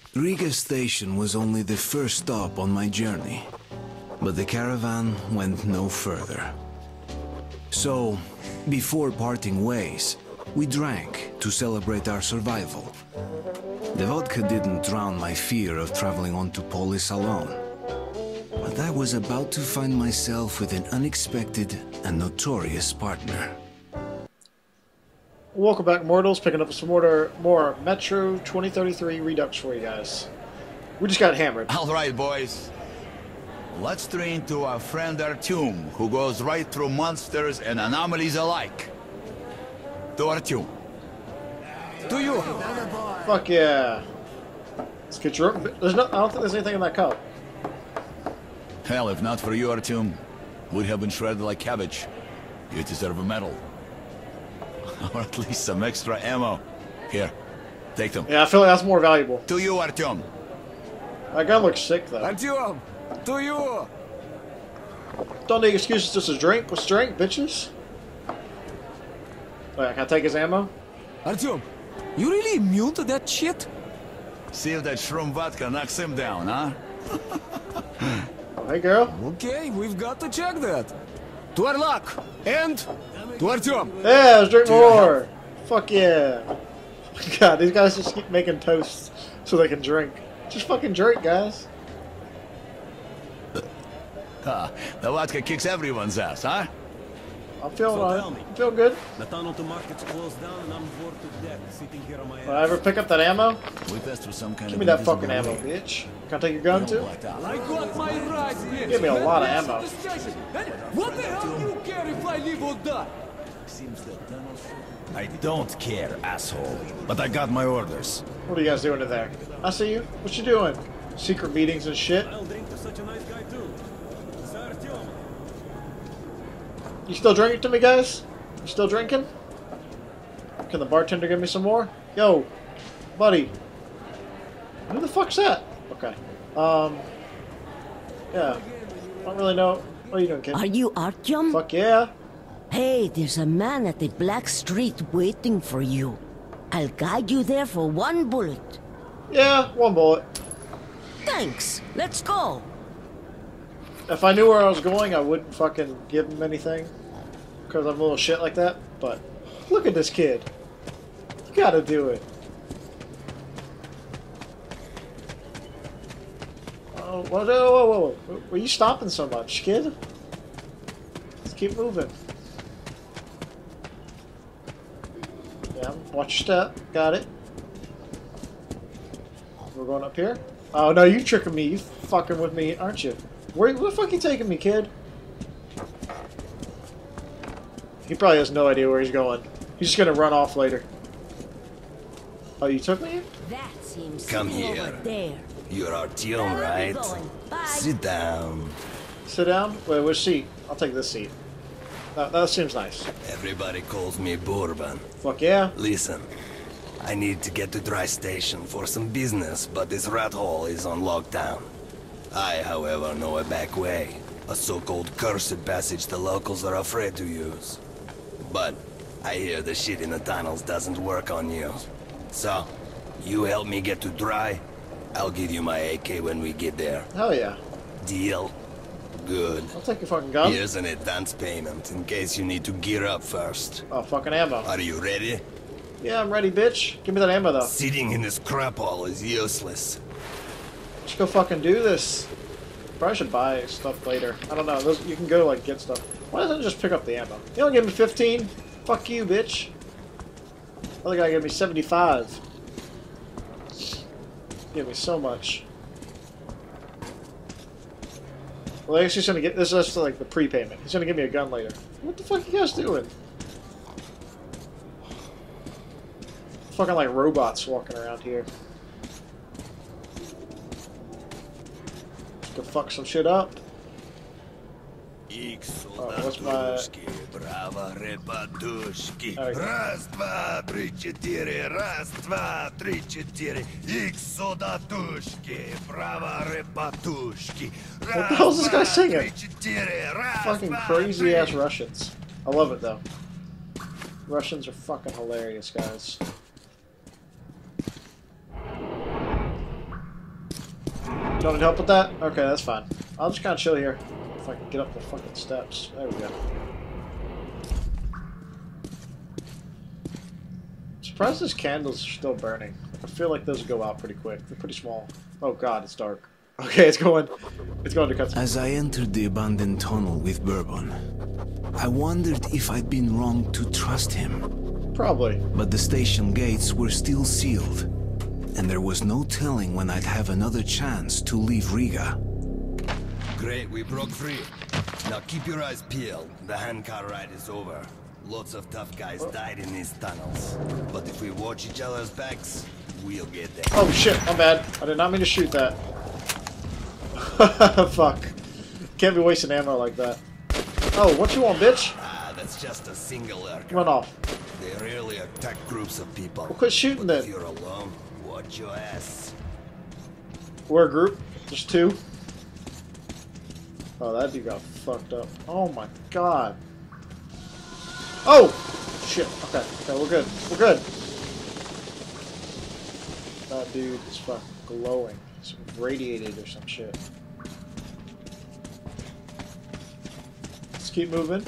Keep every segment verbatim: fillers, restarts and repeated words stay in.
Riga Station was only the first stop on my journey, but the caravan went no further. So, before parting ways, we drank to celebrate our survival. The vodka didn't drown my fear of traveling on to Polis alone. But I was about to find myself with an unexpected and notorious partner. Welcome back, Immortals. Picking up some more, more Metro twenty thirty-three Redux for you guys. We just got hammered. Alright, boys. Let's train to our friend Artyom, who goes right through monsters and anomalies alike. To Artyom. To you! Fuck yeah. Let's get your... There's no, I don't think there's anything in that cup. Hell, if not for you, Artyom, we'd have been shredded like cabbage. You deserve a medal. Or at least some extra ammo. Here, take them. Yeah, I feel like that's more valuable. To you, Artyom. That guy looks sick, though. Artyom! To you! Don't need excuses, just a drink. Let's drink, bitches. Wait, can I take his ammo? Artyom, you really immune to that shit? See if that shroom vodka knocks him down, huh? Oh, hey, girl. Okay, we've got to check that. To our luck! And to Artyom! Yeah, let's drink more! Fuck yeah. God, these guys just keep making toasts so they can drink. Just fucking drink, guys. Huh, the vodka kicks everyone's ass, huh? I'm feeling, So uh, tell me. I'm feeling good. The tunnel to market's closed down and I'm bored to death sitting here on my Will I ever pick up that ammo? We passed through some kind Give of me that invisible fucking ammo, way. bitch. Can I take your gun, too? I got my rights, bitch! Give me a lot of ammo. What the hell do you care if I live or die? Seems the tunnel's... I don't care, asshole. But I got my orders. What are you guys doing in there? I see you. What you doing? Secret meetings and shit? I'll drink to such a nice guy too. Sir Artyom. You still drinking to me, guys? You still drinking? Can the bartender give me some more? Yo, buddy. Who the fuck's that? Okay. Um. Yeah. I don't really know. What are you doing, kid? Are you Artyom? Fuck yeah. Hey, there's a man at the Black Street waiting for you. I'll guide you there for one bullet. Yeah, one bullet. Thanks. Let's go. If I knew where I was going, I wouldn't fucking give him anything. Because I'm a little shit like that. But look at this kid. You gotta do it. Oh, whoa, whoa, whoa, whoa. Were you stopping so much, kid? Let's keep moving. Yeah, watch your step. Got it. We're going up here. Oh, no, you tricking me. You fucking with me, aren't you? Where, where the fuck you taking me, kid? He probably has no idea where he's going. He's just gonna run off later. Oh, you took me? That seems Come over here. there. You're Artyom, right? Bye. Sit down. Sit down? Wait, which seat? I'll take this seat. That, that seems nice. Everybody calls me Bourbon. Fuck yeah. Listen, I need to get to Dry Station for some business, but this rat hole is on lockdown. I, however, know a back way. A so-called cursed passage the locals are afraid to use. But I hear the shit in the tunnels doesn't work on you. So, you help me get to Dry, I'll give you my A K when we get there. Hell yeah. Deal? Good. I'll take your fucking gun. Here's an advance payment in case you need to gear up first. Oh, fucking ammo. Are you ready? Yeah, I'm ready, bitch. Give me that ammo, though. Sitting in this crap hole is useless. Let's go fucking do this. Probably should buy stuff later. I don't know. Those, you can go, like, get stuff. Why doesn't it just pick up the ammo? You don't give me fifteen? Fuck you, bitch. Other guy gave me seventy-five. Give me so much. Well, I guess he's gonna get this. Is just like the prepayment. He's gonna give me a gun later. What the fuck are you guys doing? Fucking like robots walking around here. Go fuck some shit up. Oh, what's my... Браво, репатушки. There we go. Раз, два, три, четыре. Раз, два, три, четыре. Икс содатушки. Браво, репатушки. What the hell is this guy singing? Три, четыре. Раз, Fucking два, crazy три. ass Russians. I love it though. Russians are fucking hilarious, guys. don't need help with that? Okay, that's fine. I'll just kind of chill here. If I can get up the fucking steps. There we go. Surprised these candles are still burning. I feel like those go out pretty quick. They're pretty small. Oh god, it's dark. Okay, it's going. It's going to cut. As I entered the abandoned tunnel with Bourbon, I wondered if I'd been wrong to trust him. Probably. But the station gates were still sealed, and there was no telling when I'd have another chance to leave Riga. Great, we broke free. Now keep your eyes peeled. The handcar ride is over. Lots of tough guys oh. died in these tunnels. But if we watch each other's backs, we'll get there. Oh shit, my bad. I did not mean to shoot that. Fuck. Can't be wasting ammo like that. Oh, what you want, bitch? Ah, that's just a single lurker. Run off. They rarely attack groups of people. Well, quit shooting but then. If you're alone, watch your ass. We're a group. There's two. Oh, that dude got fucked up. Oh my god. Oh! Shit. Okay. Okay, we're good. We're good. That dude is fucking glowing. He's radiated or some shit. Let's keep moving.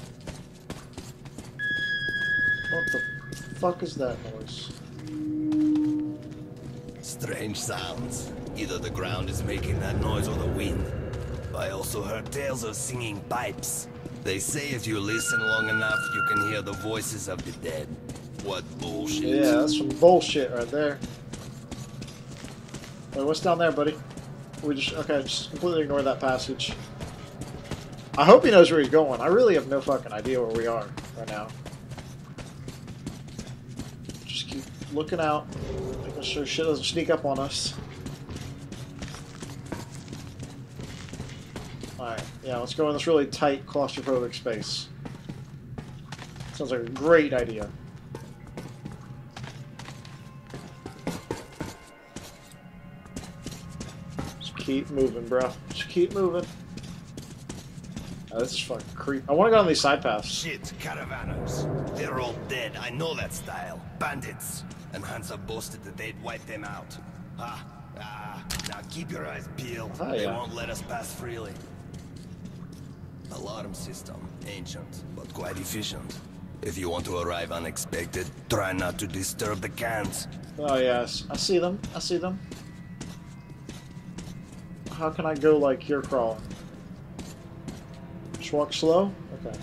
What the fuck is that noise? Strange sounds. Either the ground is making that noise or the wind. I also heard tales of singing pipes. They say if you listen long enough, you can hear the voices of the dead. What bullshit. Yeah, that's some bullshit right there. Wait, what's down there, buddy? We just okay, just completely ignore that passage. I hope he knows where he's going. I really have no fucking idea where we are right now. Just keep looking out, making sure shit doesn't sneak up on us. Alright, yeah, let's go in this really tight, claustrophobic space. Sounds like a great idea. Just keep moving, bro. Just keep moving. Oh, this is fucking creep. I want to go on these side paths. Shit, caravanos. They're all dead. I know that style. Bandits. And Hansa boasted that they'd wipe them out. Ah, ah. Now keep your eyes peeled. Oh, they yeah. won't let us pass freely. Alarm system. Ancient, but quite efficient. If you want to arrive unexpected, try not to disturb the cans. Oh, yes. I see them. I see them. How can I go like you're crawling? Just walk slow? Okay.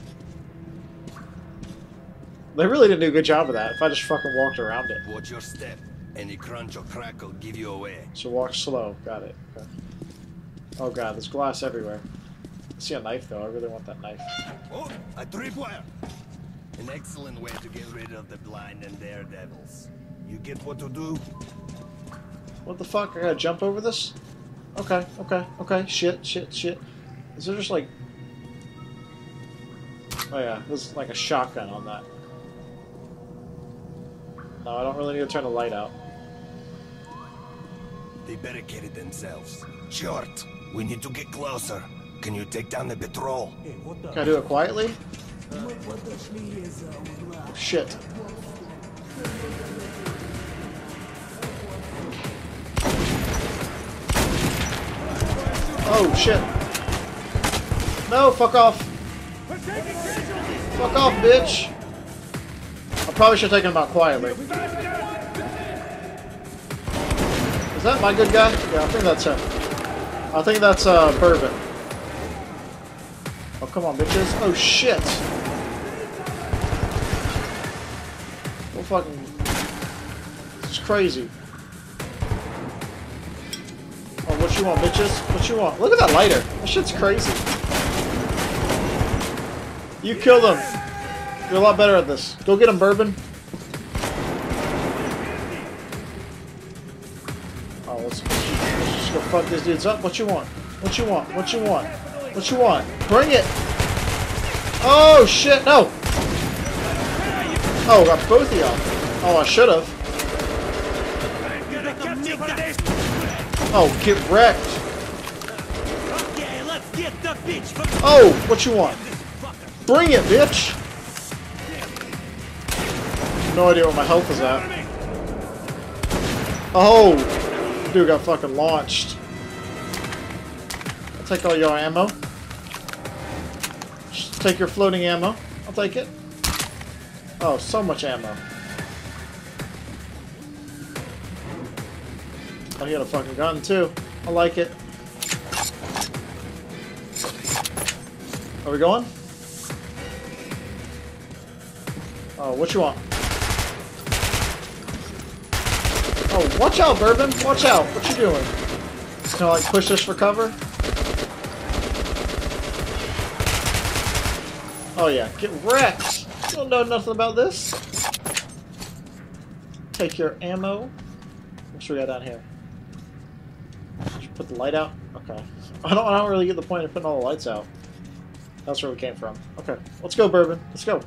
They really didn't do a good job of that if I just fucking walked around it. Watch your step. Any crunch or crack will give you away. So walk slow. Got it. Okay. Oh god, there's glass everywhere. I see a knife though. I really want that knife. Oh, a tripwire! An excellent way to get rid of the blind and daredevils. You get what to do? What the fuck? I gotta jump over this? Okay, okay, okay. Shit, shit, shit. Is there just like... Oh yeah, there's like a shotgun on that. No, I don't really need to turn the light out. They barricaded themselves. Short, we need to get closer. Can you take down the patrol? Can I do it quietly? Shit. Oh shit. No, fuck off. Fuck off, bitch. I probably should have taken him out quietly. Is that my good guy? Yeah, I think that's him. I think that's uh, Bourbon. Oh, come on, bitches. Oh, shit. Well, fucking... This is crazy. Oh, what you want, bitches? What you want? Look at that lighter. That shit's crazy. You killed him. You're a lot better at this. Go get him, Bourbon. Oh, let's, let's just go fuck these dudes up. What you want? What you want? What you want? What you want? Bring it! Oh, shit, no! Oh, got both of y'all. Oh, I should have. Oh, get wrecked. Oh, what you want? Bring it, bitch! No idea where my health is at. Oh! Dude got fucking launched. take all your ammo. Just take your floating ammo. I'll take it. Oh, so much ammo. Oh, he had a fucking gun too. I like it. Are we going? Oh, what you want? Oh, watch out, Bourbon! Watch out! What you doing? Can I like push this for cover? Oh yeah, get wrecked! You don't know nothing about this. Take your ammo. What we got down here? Did you put the light out? Okay. I don't. I don't really get the point of putting all the lights out. That's where we came from. Okay, let's go, Bourbon. Let's go.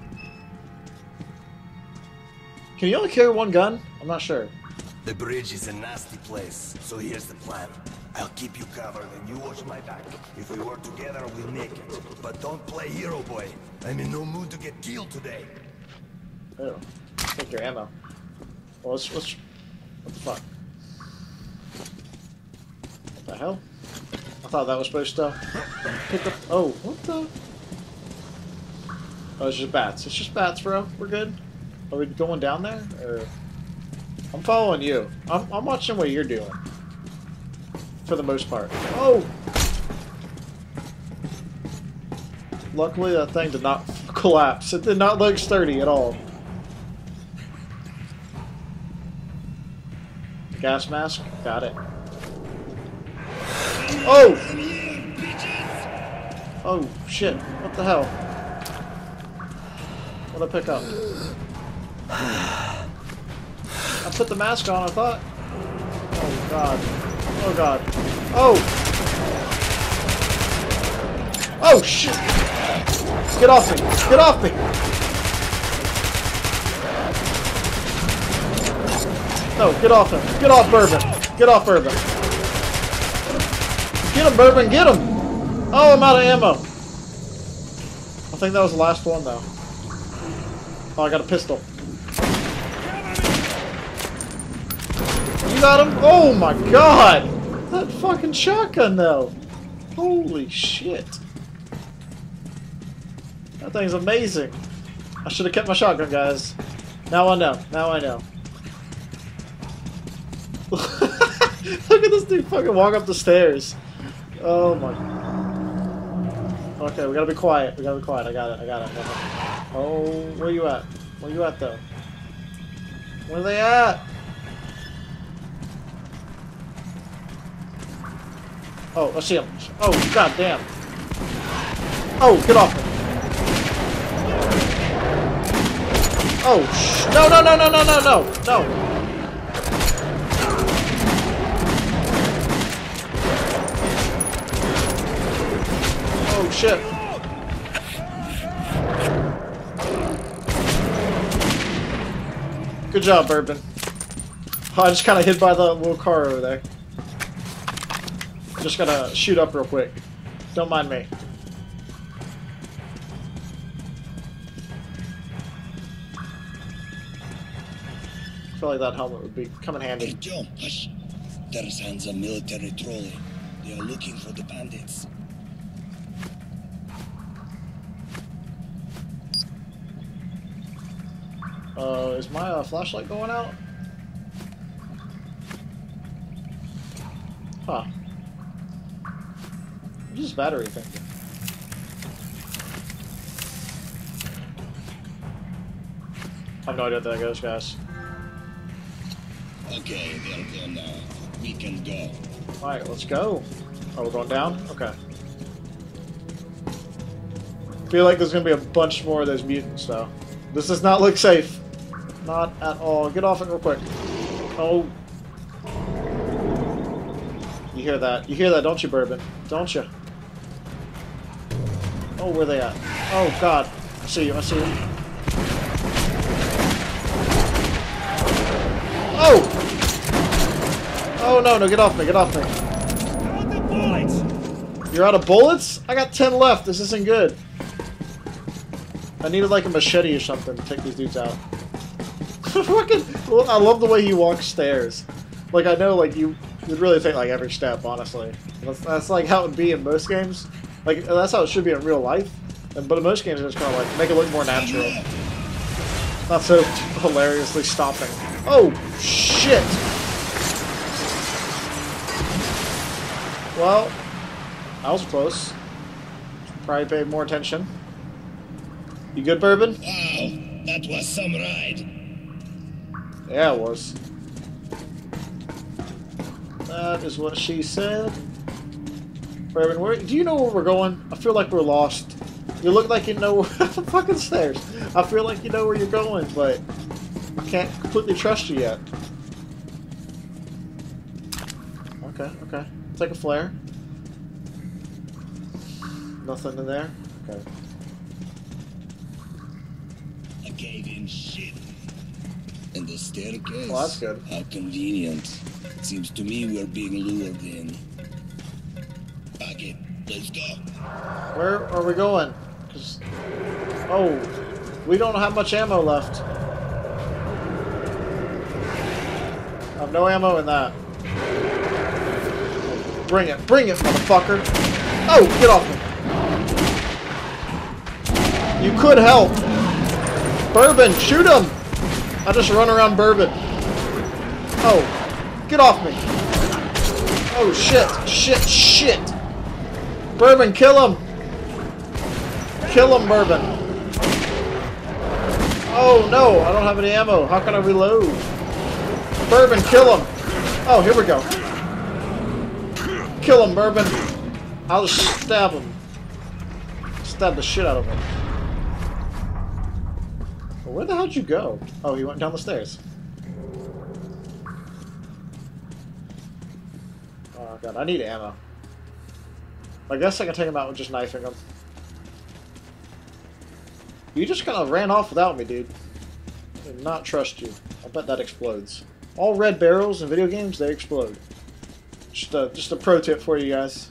Can you only carry one gun? I'm not sure. The bridge is a nasty place, so here's the plan. I'll keep you covered and you watch my back. If we work together, we'll make it. But don't play hero boy. I'm in no mood to get killed today. Oh, take your ammo. Well, let's, let's, what the fuck? What the hell? I thought that was supposed to pick up. Oh, what the? Oh, it's just bats. It's just bats, bro. We're good. Are we going down there? Or I'm following you. I'm, I'm watching what you're doing. For the most part. Oh! Luckily, that thing did not collapse. It did not look sturdy at all. Gas mask? Got it. Oh! Oh, shit. What the hell? What'd I pick up? I put the mask on, I thought. Oh, God. Oh, God. Oh! Oh, shit! Get off me! Get off me! No, get off him. Get off Bourbon. Get off Bourbon. Get him, Bourbon. Get him. Oh, I'm out of ammo. I think that was the last one, though. Oh, I got a pistol. You got him? Oh, my God. That fucking shotgun, though. Holy shit. That thing's amazing. I should have kept my shotgun, guys. Now I know. Now I know. Look at this dude fucking walk up the stairs. Oh my. Okay, we gotta be quiet. We gotta be quiet. I got it. I got it. I got it. Oh, where you at? Where you at though? Where are they at? Oh, I see him. Oh, god damn. Oh, get off me. Oh, sh no, no, no, no, no, no, no, no. Oh shit. Good job, Bourbon. Oh, I just kind of hid by the little car over there. Just gotta shoot up real quick. Don't mind me. I feel like that helmet would be come in handy. Hey, John, hush. There's hands a military trolley. They are looking for the bandits. Uh, is my uh, flashlight going out? Huh. What is this battery thing? I have no idea what that goes, guys. Okay, they're gone now. We can go. Alright, let's go. Oh, we're going down? Okay. Feel like there's gonna be a bunch more of those mutants, though. This does not look safe. Not at all. Get off it real quick. Oh. You hear that? You hear that, don't you, Bourbon? Don't you? Oh, where they at? Oh, God. I see you. I see you. Oh! Oh, no, no. Get off me. Get off me. Out the bullets! You're out of bullets? I got ten left. This isn't good. I needed, like, a machete or something to take these dudes out. Fucking, I love the way he walks stairs. Like, I know, like, you You'd really think like every step, honestly. That's, that's like how it would be in most games. Like that's how it should be in real life. And, but in most games, it's kind of like make it look more natural. Not so hilariously stopping. Oh shit! Well, that was close. Probably paid more attention. You good, Bourbon? Wow, that was some ride. Yeah, it was. That is what she said. Bourbon, where, do you know where we're going? I feel like we're lost. You look like you know where the fucking stairs. I feel like you know where you're going, but I can't completely trust you yet. Okay, okay. Take a flare. Nothing in there? Okay. I gave him shit. And the staircase. Well, that's good. How convenient. Seems to me we're being lured in. Pack it. Let's go. Where are we going? 'Cause, oh, we don't have much ammo left. I have no ammo in that. Bring it, bring it, motherfucker! Oh, get off me! You could help. Bourbon, shoot him! I just run around Bourbon. Oh, get off me! Oh shit, shit, shit! Bourbon, kill him! Kill him, Bourbon! Oh no, I don't have any ammo. How can I reload? Bourbon, kill him! Oh, here we go. Kill him, Bourbon! I'll just stab him. Stab the shit out of him. Well, where the hell did you go? Oh, he went down the stairs. Oh god, I need ammo. I guess I can take him out with just knifing him. You just kind of ran off without me, dude. I did not trust you. I bet that explodes. All red barrels in video games, they explode. Just a, just a pro tip for you guys.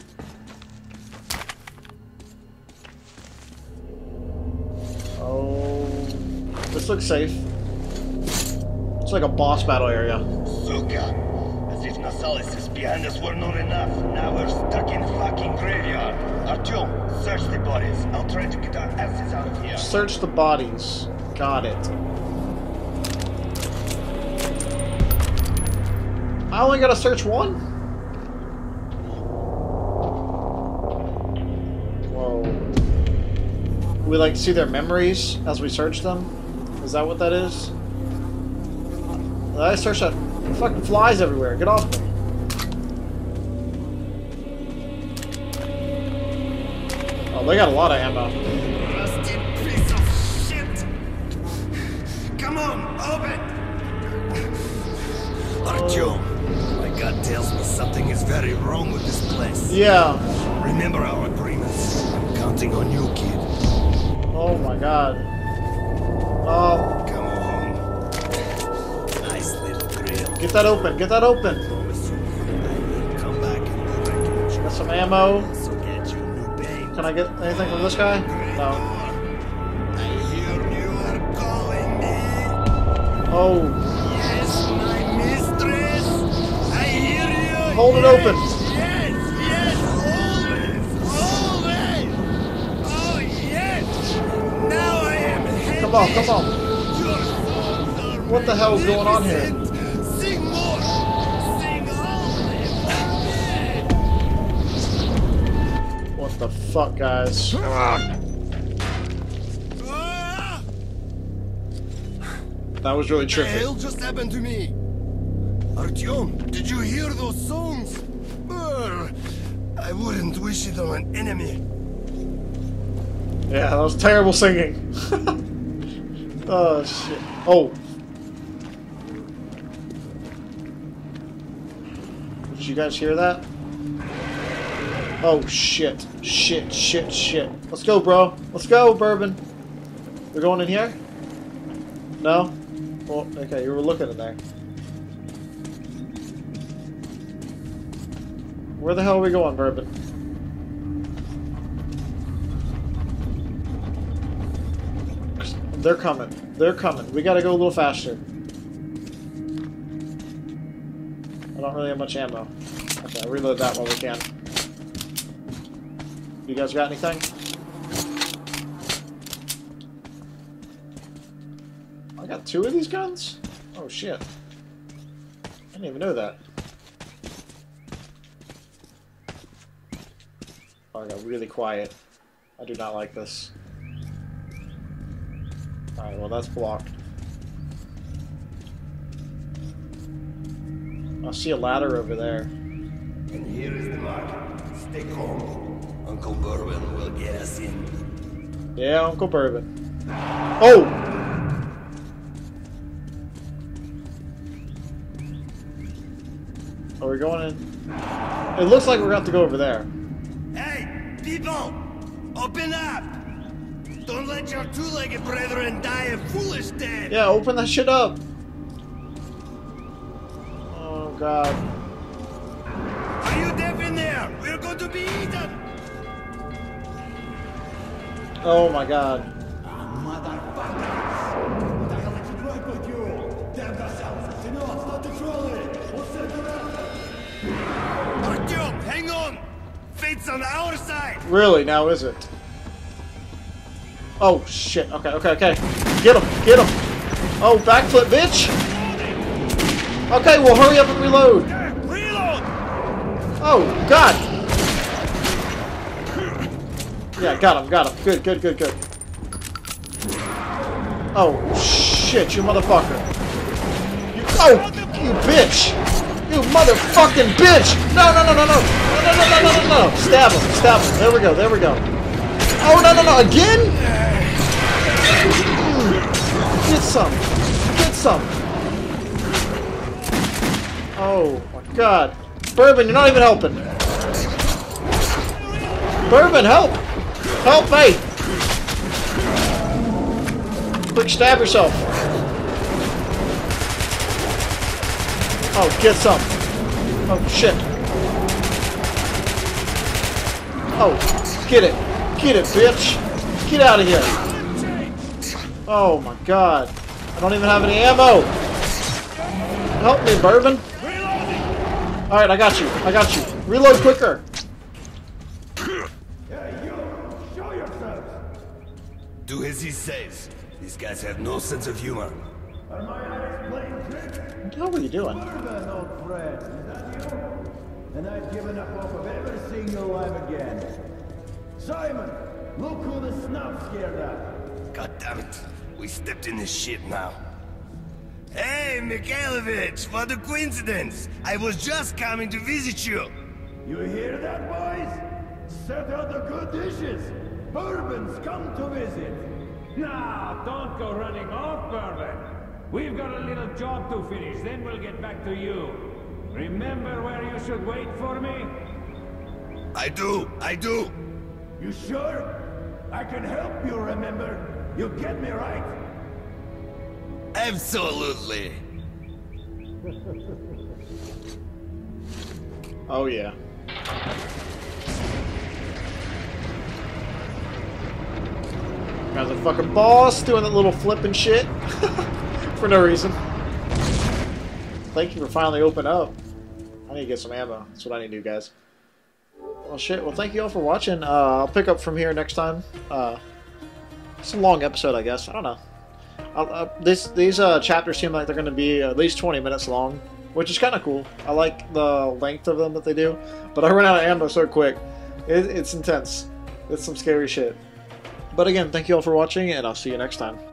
Oh, this looks safe. It's like a boss battle area. Suka! As if Nasalis behind us were not enough. Now we're stuck in fucking graveyard. Artyom, search the bodies. I'll try to get our asses out of here. Search the bodies. Got it. I only gotta search one? Whoa. We like see their memories as we search them? Is that what that is? I search that. Fucking flies everywhere. Get off me. Oh, they got a lot of ammo. Rusted piece of shit! Come on, open! Artyom, my gut tells me something is very wrong with this place. Yeah. Remember our agreements. I'm counting on you, kid. Oh my god. Um, Come on. Nice little grill. get that open. Get that open. Promise you, I will come back and do wreckage. Got some ammo. So get you new babe. Can I get anything from this guy? No. I hear you are calling me. Oh. Yes, my mistress. I hear you. Hold it open. Yes, yes, always, always. Oh, yes. Now I am happy. Come on, come on. Your songs are What the hell is going on here? magnificent. Sing more. Sing always. What the fuck, guys? Ah! That was really What the hell trippy. just happened to me? Artyom, did you hear those songs? Brr, I wouldn't wish it on an enemy. Yeah, that was terrible singing. Oh, shit. Oh. Did you guys hear that? Oh, shit. Shit, shit, shit. Let's go, bro. Let's go, Bourbon. We're going in here? No? Well, okay, you were looking in there. Where the hell are we going, Bourbon? They're coming. They're coming. We gotta go a little faster. I don't really have much ammo. Okay, I'll reload that while we can. You guys got anything? I got two of these guns? Oh shit. I didn't even know that. Oh, I got really quiet. I do not like this. Alright, well that's blocked. I see a ladder over there. And here is the mark. Stay calm. Uncle Bourbon will get us in. Yeah, Uncle Bourbon. Oh! Are we going in? It looks like we're going to have to go over there. Hey, people! Open up! Don't let your two-legged brethren die a foolish death! Yeah, open that shit up! Oh, God. Are you deaf in there? We're going to be eaten! Oh, my God. Artyom, hang on! Fate's on our side! Really, now is it? Oh, shit. Okay, okay, okay. Get him, get him! Oh, backflip, bitch! Okay, well, hurry up and reload! Reload! Oh, God! Yeah, got him, got him. Good, good, good, good. Oh, shit, you motherfucker. You, oh, you bitch! You motherfucking bitch! No, no, no, no, no! No, no, no, no, no, no, no! Stab him, stab him. There we go, there we go. Oh, no, no, no, again? Mm. Get some. Get some. Oh, my God. Bourbon, you're not even helping. Bourbon, help! Help me! Quick, stab yourself. Oh, get some. Oh, shit. Oh, get it. Get it, bitch. Get out of here. Oh, my God. I don't even have any ammo. Help me, Bourbon. Alright, I got you. I got you. Reload quicker. Do as he says. These guys have no sense of humor. What the hell are you doing? And I've given up hope of ever seeing you alive again. Simon, look who the snuff scared at. God damn it. We stepped in this shit now. Hey, Mikhailovich, what a coincidence. I was just coming to visit you. You hear that, boys? Set out the good dishes. Bourbon's come to visit. Now, don't go running off, Bourbon. We've got a little job to finish, then we'll get back to you. Remember where you should wait for me? I do, I do. You sure? I can help you remember. You get me right? Absolutely. Oh, yeah. Got the fucking boss doing that little flipping shit for no reason. Thank you for finally opening up. I need to get some ammo. That's what I need to do, guys. Well, shit. Well, thank you all for watching. Uh, I'll pick up from here next time. Uh, it's a long episode, I guess. I don't know. I'll, uh, this, these uh, chapters seem like they're going to be at least twenty minutes long, which is kind of cool. I like the length of them that they do, but I run out of ammo so quick. It, it's intense. It's some scary shit. But again, thank you all for watching, and I'll see you next time.